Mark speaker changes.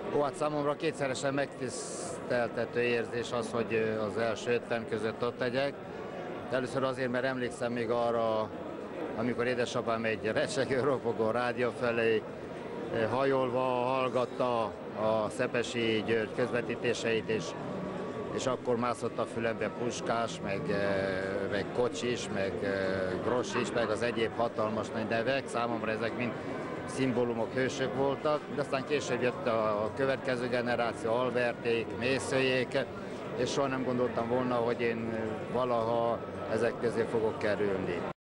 Speaker 1: Ó, hát számomra kétszeresen megtiszteltető érzés az, hogy az első 50 között ott legyek. Először azért, mert emlékszem még arra, amikor édesapám egy recsegő, ropogó rádió felé hajolva hallgatta a Szepesi György közvetítéseit, és akkor mászott a fülembe Puskás, meg Kocsis, meg Grossis, meg az egyéb hatalmas nagy nevek. Számomra ezek mind szimbólumok, hősök voltak, de aztán később jött a következő generáció, Alberték, Mészőjék, és soha nem gondoltam volna, hogy én valaha ezek közé fogok kerülni.